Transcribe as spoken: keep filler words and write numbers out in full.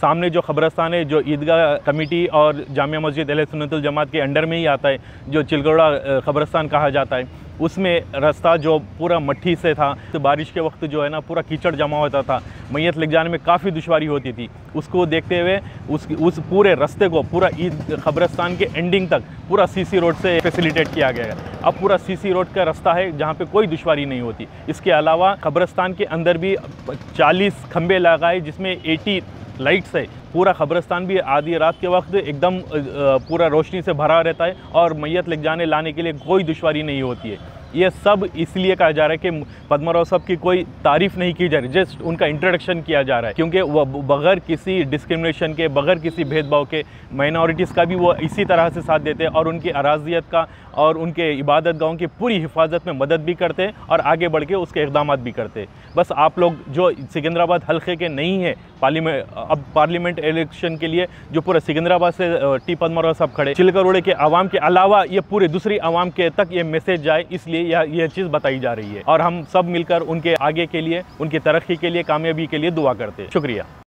सामने जो खबरस्तान है, जो ईदगाह कमेटी और जामिया मस्जिद अहले सुन्नतुल जमात के अंडर में ही आता है, जो चिलगोड़ा खबरस्तान कहा जाता है, उसमें रास्ता जो पूरा मट्टी से था, तो बारिश के वक्त जो है ना पूरा कीचड़ जमा होता था, मैयत ले जाने में काफ़ी दुश्वारी होती थी। उसको देखते हुए उस उस पूरे रास्ते को पूरा ईद खबरस्तान के एंडिंग तक पूरा सीसी रोड से फैसिलिटेट किया गया है। अब पूरा सीसी रोड का रास्ता है जहाँ पे कोई दुश्वारी नहीं होती। इसके अलावा खबरस्तान के अंदर भी चालीस खंबे लगाए जिसमें अस्सी लाइट्स है। पूरा खबरस्तान भी आधी रात के वक्त एकदम पूरा रोशनी से भरा रहता है और मैयत ले जाने लाने के लिए कोई दुश्वारी नहीं होती है। ये सब इसलिए कहा जा रहा है कि पद्माराव साहब की कोई तारीफ़ नहीं की जा रही, जस्ट उनका इंट्रोडक्शन किया जा रहा है, क्योंकि वो बग़ैर किसी डिस्क्रिमिनेशन के, बग़ैर किसी भेदभाव के माइनॉरिटीज़ का भी वो इसी तरह से साथ देते हैं और उनकी अराजियत का और उनके इबादत गाहों की पूरी हिफाजत में मदद भी करते हैं और आगे बढ़ के उसके इक़दामात भी करते हैं। बस आप लोग जो सिकंदराबाद हल्के के नहीं है पार्लियामेंट, अब पार्लियामेंट इलेक्शन के लिए जो पूरा सिकंदराबाद से टी पद्माराव साहब खड़े, चिलकरोड़े के आवाम के अलावा ये पूरे दूसरी आवाम के तक ये मैसेज जाए, इसलिए यह यह चीज़ बताई जा रही है और हम सब मिलकर उनके आगे के लिए, उनकी तरक्की के लिए, कामयाबी के लिए दुआ करते हैं। शुक्रिया।